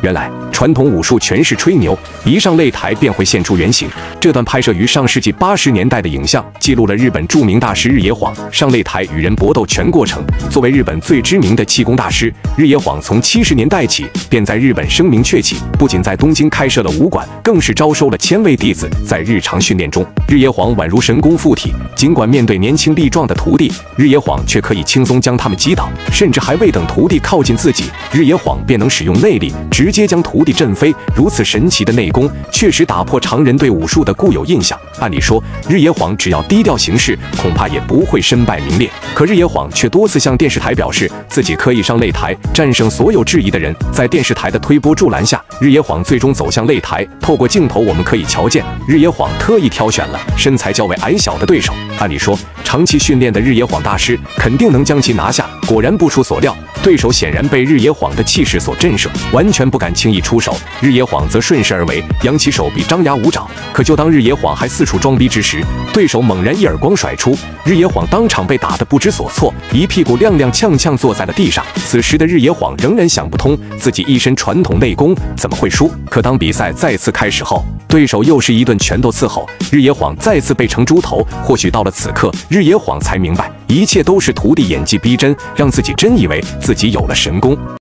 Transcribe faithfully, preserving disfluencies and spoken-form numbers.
原来传统武术全是吹牛，一上擂台便会现出原形。这段拍摄于上世纪八十年代的影像，记录了日本著名大师日野晃上擂台与人搏斗全过程。作为日本最知名的气功大师，日野晃从七十年代起便在日本声名鹊起，不仅在东京开设了武馆，更是招收了千位弟子。在日常训练中，日野晃宛如神功附体，尽管面对年轻力壮的徒弟，日野晃却可以轻松将他们击倒，甚至还未等徒弟靠近自己，日野晃便能使用内力直接将徒弟震飞。如此神奇的内功，确实打破常人对武术的固有印象。按理说，日野晃只要低调行事，恐怕也不会身败名裂。可日野晃却多次向电视台表示，自己可以上擂台，战胜所有质疑的人。在电视台的推波助澜下，日野晃最终走向擂台。透过镜头，我们可以瞧见，日野晃特意挑选了身材较为矮小的对手。按理说，长期训练的日野晃大师肯定能将其拿下。果然不出所料，对手显然被日野晃的气势所震慑，完全不敢轻易出手。日野晃则顺势而为，扬起手臂，张牙舞爪。可就当日野晃还四处装逼之时，对手猛然一耳光甩出，日野晃当场被打得不知所措，一屁股踉踉跄跄坐在了地上。此时的日野晃仍然想不通，自己一身传统内功怎么会输？可当比赛再次开始后，对手又是一顿拳头伺候，日野晃再次被成猪头。或许到了此刻，日野晃才明白，一切都是徒弟演技逼真，让自己真以为自己有了神功。